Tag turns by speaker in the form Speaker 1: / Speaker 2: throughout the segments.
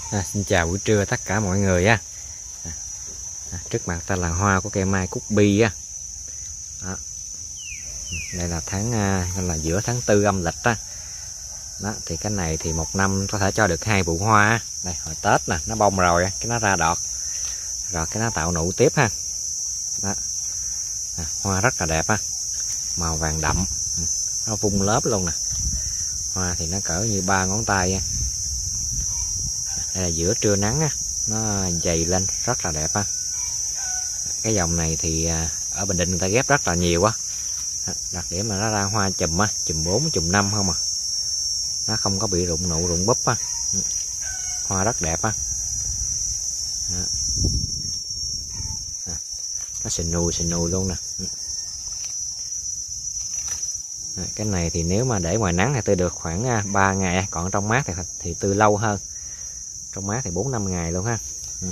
Speaker 1: Xin chào buổi trưa tất cả mọi người á. Trước mặt ta là hoa của cây mai cúc bi á. Đây là là giữa tháng 4 âm lịch á. Đó, thì cái này thì một năm có thể cho được 2 vụ hoa á. Đây hồi Tết nè, nó bông rồi á, cái nó ra đọt. Rồi cái nó tạo nụ tiếp ha. Đó. Hoa rất là đẹp á. Màu vàng đậm. Nó vung lớp luôn nè. Hoa thì nó cỡ như 3 ngón tay á. Đây là giữa trưa nắng á, nó dày lên rất là đẹp á. Cái dòng này thì ở Bình Định người ta ghép rất là nhiều á. Đặc điểm là nó ra hoa chùm á, chùm 4, chùm 5 không à. Nó không có bị rụng nụ, rụng búp á. Hoa rất đẹp á. Nó xình nùi luôn nè. Cái này thì nếu mà để ngoài nắng thì tươi được khoảng 3 ngày, còn trong mát thì tươi lâu hơn. Trong mát thì 4-5 ngày luôn ha.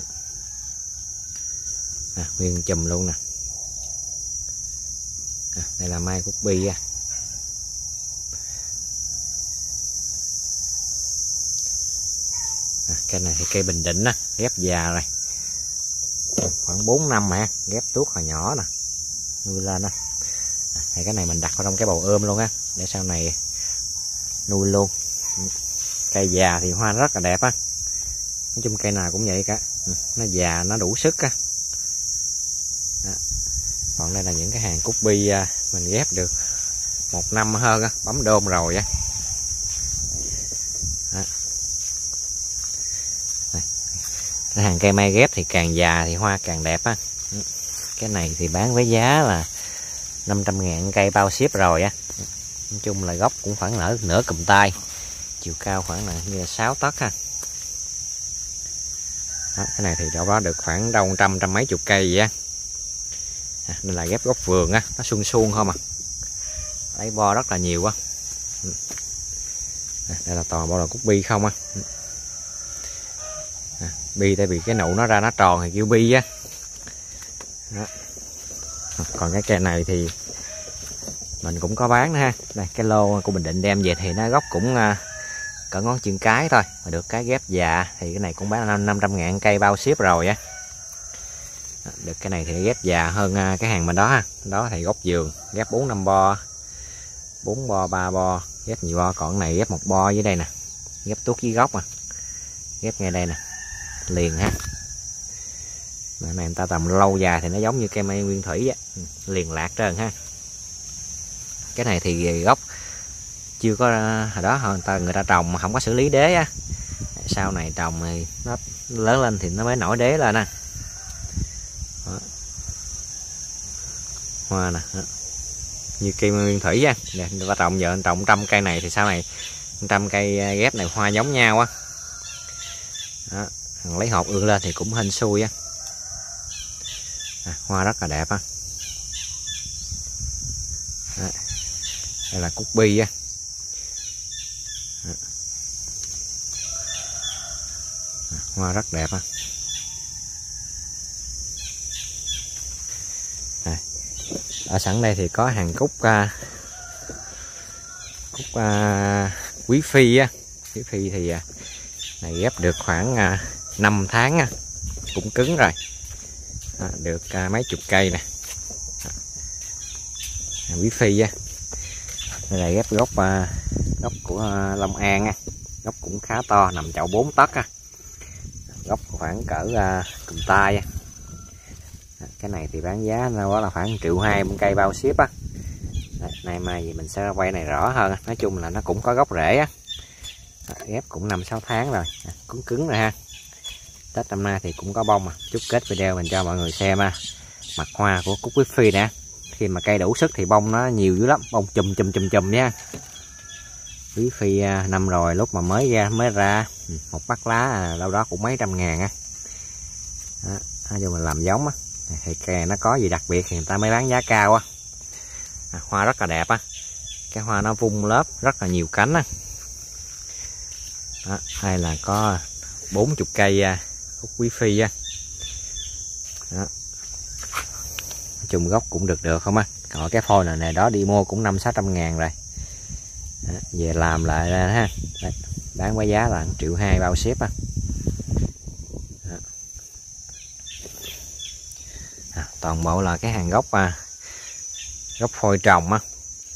Speaker 1: Nguyên chùm luôn nè. Đây là mai cúc bi á. Cây này thì cây Bình Định á, ghép già rồi. Khoảng 4 năm mà ghép tuốt hồi nhỏ nè. Nuôi lên á. Cái này mình đặt vào trong cái bầu ươm luôn á, để sau này nuôi luôn. Cây già thì hoa rất là đẹp á. Nói chung cây nào cũng vậy cả. Nó già, nó đủ sức á. Còn đây là những cái hàng cúc bi mình ghép được 1 năm hơn á, bấm đôm rồi á. Cái hàng cây mai ghép thì càng già thì hoa càng đẹp á. Cái này thì bán với giá là 500.000 cây bao ship rồi á. Nói chung là gốc cũng khoảng nửa cùm tay, chiều cao khoảng là như là 6 tấc ha. Cái này thì đâu đó được khoảng đâu trăm mấy chục cây vậy á. Nên là ghép gốc vườn á, nó suông không à. Lấy bo rất là nhiều quá. Đây là toàn bộ là cúc bi không á. Bi tại vì cái nụ nó ra nó tròn thì kêu bi á. Còn cái cây này thì mình cũng có bán nữa ha. Đây cái lô của Bình Định đem về thì nó gốc cũng cỡ ngón chân cái thôi, mà được cái ghép già thì cái này cũng bán 500.000 cây bao ship rồi á. Được cái này thì ghép già hơn cái hàng bên đó ha. Đó thì gốc vườn ghép 4-5 bo, 4 bo 3 bo, ghép nhiều bo. Còn cái này ghép 1 bo dưới đây nè, ghép tuốt dưới gốc ghép ngay đây nè, liền ha. Này người ta tầm lâu dài thì nó giống như cây mai nguyên thủy á, liền lạc trơn ha. Cái này thì gốc chưa có hồi đó người ta trồng mà không có xử lý đế á. Sau này trồng thì nó lớn lên thì nó mới nổi đế lên nè. Hoa nè, như cây nguyên thủy á. Người ta trồng giờ trồng 100 cây này thì sau này 100 cây ghép này hoa giống nhau á. Lấy hộp ương lên thì cũng hên xui á. Hoa rất là đẹp á. Đây là cúc bi á. Hoa rất đẹp á. Ở sẵn đây thì có hàng cúc quý phi á. Quý phi thì này ghép được khoảng 5 tháng á, cũng cứng rồi. Được mấy chục cây nè. Quý phi á. Đây là ghép gốc của Long An á. Gốc cũng khá to, nằm chậu 4 tấc á. Gốc khoảng cỡ cùm tay á. Cái này thì bán giá nó là khoảng 1,2 triệu một cây bao ship á. Nay mai gì mình sẽ quay này rõ hơn. Nói chung là nó cũng có gốc rễ á. Ghép cũng 5-6 tháng rồi, cứng rồi ha. Tết năm nay thì cũng có bông chút kết video mình cho mọi người xem mặt hoa của cúc quý phi nè. Khi mà cây đủ sức thì bông nó nhiều dữ lắm, bông chùm nha. Quý phi năm rồi, lúc mà mới ra một bắt lá đâu đó cũng mấy trăm ngàn á. Nói chung mình làm giống á thì cây nó có gì đặc biệt thì người ta mới bán giá cao á. Hoa rất là đẹp á. Cái hoa nó vung lớp rất là nhiều cánh á. Hay là có 40 cây cúc quý phi á. Nói chung gốc cũng được không á. Còn cái phôi này đó đi mua cũng 500-600 ngàn rồi. Về làm lại ha. Bán với giá là 1,2 triệu bao ship á. toàn bộ là cái hàng gốc gốc phôi trồng á.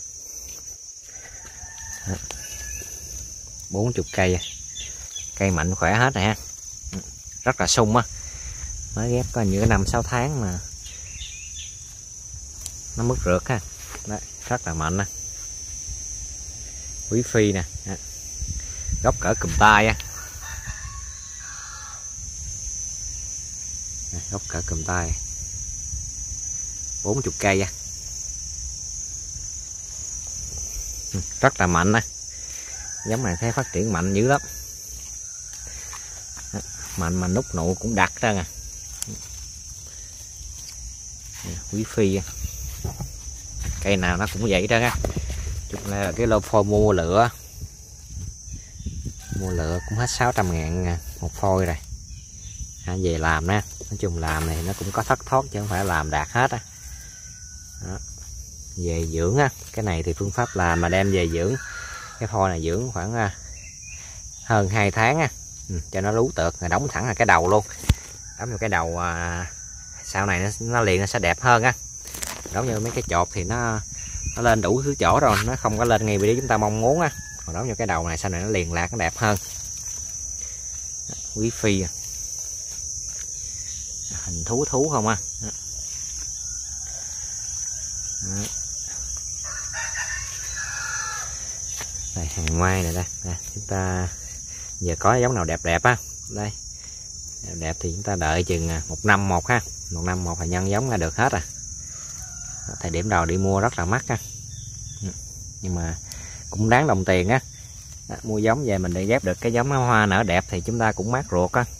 Speaker 1: 40 cây, cây mạnh khỏe hết rồi ha, rất là sung á, mới ghép có những 5-6 tháng mà nó mất rượt ha. Đấy, rất là mạnh nè, quý phi nè, gốc cỡ cùm tay á, gốc cỡ cùm tay, 40 cây á, rất là mạnh nè. Giống này thấy phát triển mạnh dữ lắm, mạnh mà nút nụ cũng đặc ra nè, quý phi. Cây nào nó cũng vậy đó ha, chung là cái lô phôi mua lựa cũng hết 600.000 một phôi rồi. Về làm nè, nói chung làm này nó cũng có thất thoát chứ không phải làm đạt hết á. Về dưỡng á, cái này thì phương pháp làm mà đem về dưỡng, cái phôi này dưỡng khoảng hơn 2 tháng á, cho nó lú tược rồi đóng thẳng là cái đầu luôn, đóng vào cái đầu, sau này nó liền nó sẽ đẹp hơn á. Đóng như mấy cái chột thì nó lên đủ thứ chỗ rồi, nó không có lên ngay vị trí chúng ta mong muốn á. Còn đóng vào cái đầu này sau này nó liền lạc, nó đẹp hơn. Quý phi hình thú không á. Đây, hàng mai này đây, chúng ta giờ có giống nào đẹp á, đây đẹp thì chúng ta đợi chừng 1 năm một ha, 1 năm một là nhân giống là được hết à. Thời điểm đầu đi mua rất là mắc ha, nhưng mà cũng đáng đồng tiền á. Mua giống về mình để ghép được cái giống hoa nở đẹp thì chúng ta cũng mát ruột á.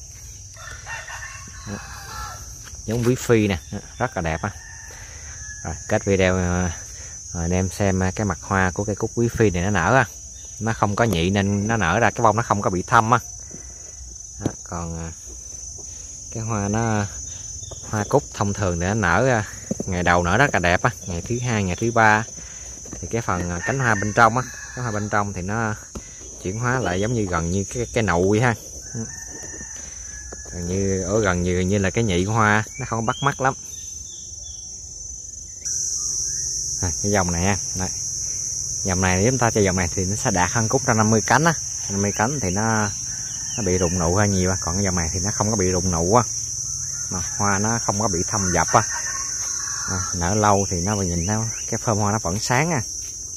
Speaker 1: Giống quý phi nè, rất là đẹp á. Rồi kết video rồi anh em xem cái mặt hoa của cây cúc quý phi này nó nở á, nó không có nhị nên nó nở ra cái bông nó không có bị thâm á. Còn cái hoa nó hoa cúc thông thường thì nó nở ngày đầu nở rất là đẹp á, ngày thứ 2, ngày thứ 3 thì cái phần cánh hoa bên trong á, cái hoa bên trong thì nó chuyển hóa lại giống như gần như cái nụ vậy ha, gần như là cái nhị hoa, nó không bắt mắt lắm. Cái dòng này ha, đây. Dòng này nếu chúng ta chơi dòng này thì nó sẽ đạt hơn cúc ra 50 cánh á, 50 cánh thì nó bị rụng nụ hơi nhiều, còn cái dòng này thì nó không có bị rụng nụ á, mà hoa nó không có bị thâm dập á. Nở lâu thì nó nhìn nó cái phơm hoa nó vẫn sáng á.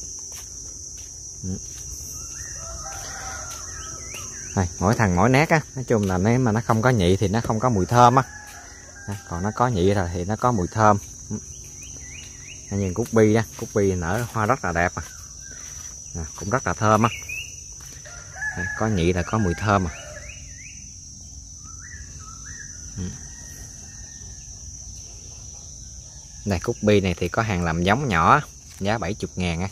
Speaker 1: Mỗi thằng mỗi nét á, nói chung là nếu mà nó không có nhị thì nó không có mùi thơm á, còn nó có nhị rồi thì nó có mùi thơm. Như cúc bi nở hoa rất là đẹp cũng rất là thơm á, có nhị là có mùi thơm à. Đây cúc bi này thì có hàng làm giống nhỏ, giá 70.000 á.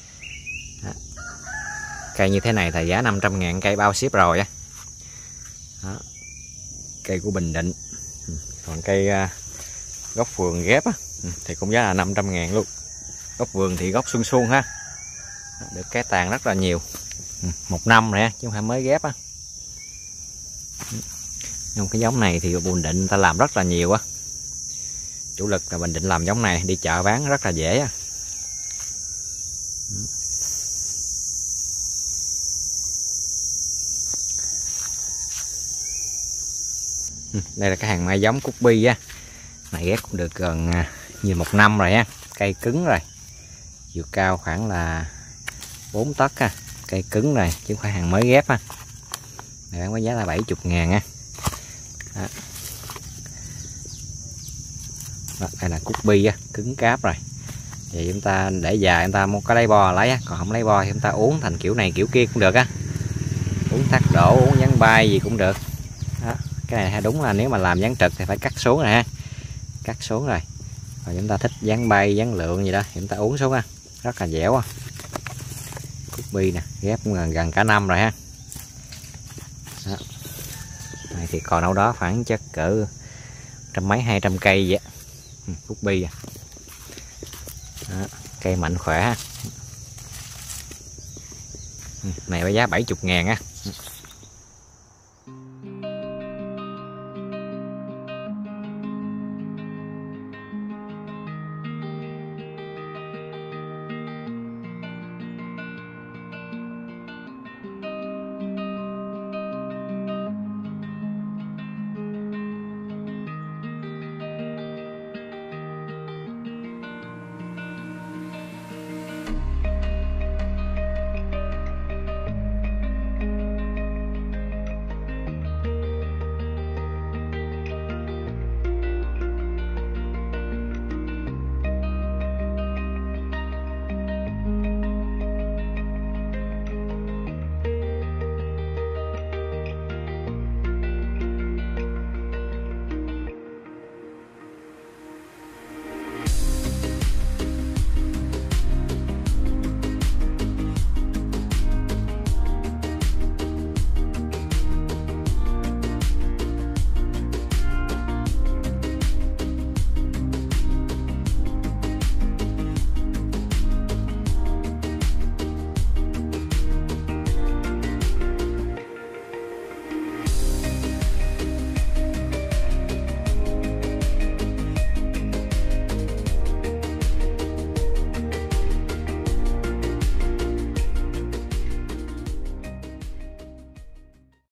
Speaker 1: Cây như thế này là giá 500.000 cây bao ship rồi á. Cây của Bình Định. Còn cây gốc vườn ghép á, thì cũng giá là 500.000 luôn. Gốc vườn thì gốc xuân xuân ha, được cái tàn rất là nhiều, 1 năm rồi chứ không phải mới ghép á. Nhưng cái giống này thì Bình Định ta làm rất là nhiều á, chủ lực là Bình Định làm giống này đi chợ bán rất là dễ á. Đây là cái hàng mai giống cúc bi á, này ghép cũng được gần như 1 năm rồi ha, cây cứng rồi, chiều cao khoảng là 4 tấc ha, cây cứng rồi chứ không phải hàng mới ghép ha. Này bán với giá là 70.000 á. Đây là cúc bi á, cứng cáp rồi. Vậy chúng ta để dài chúng ta muốn có lấy bo lấy á, còn không lấy bo thì chúng ta uống thành kiểu này kiểu kia cũng được á, uống thác đổ, uống dán bay gì cũng được. Đó. Cái này đúng là nếu mà làm dán trực thì phải cắt xuống rồi ha, cắt xuống rồi. Rồi chúng ta thích dán bay dán lượng gì đó thì chúng ta uống xuống ha, rất là dẻo á. Cúc bi nè, ghép cũng gần cả năm rồi ha. Đó. Này thì còn đâu đó khoảng chắc cỡ trăm mấy 200 cây vậy. Cúc bi à. Đó. Cây mạnh khỏe ha. Này với giá 70.000 á.